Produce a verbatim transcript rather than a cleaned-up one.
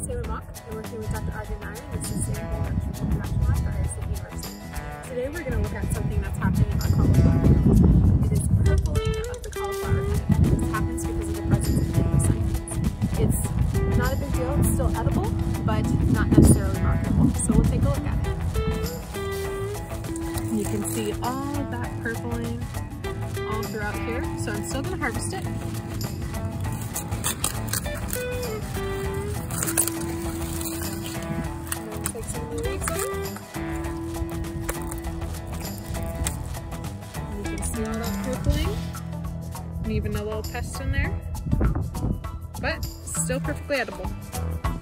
is Taylor Mock, and we're here with Doctor Audrey Meyer in the Sustainable Vegetable Production Lab for Iowa State University. Today we're going to look at something that's happening in our cauliflower field. It is purpling of the cauliflower head. This happens because of the presence of anthocyanins. It's not a big deal, it's still edible, but not necessarily marketable. So we'll take a look at it. You can see all of that purpling all throughout here, so I'm still going to harvest it. Take some of the leaves off. And you can see all that purpling, and even a little pest in there, but still perfectly edible.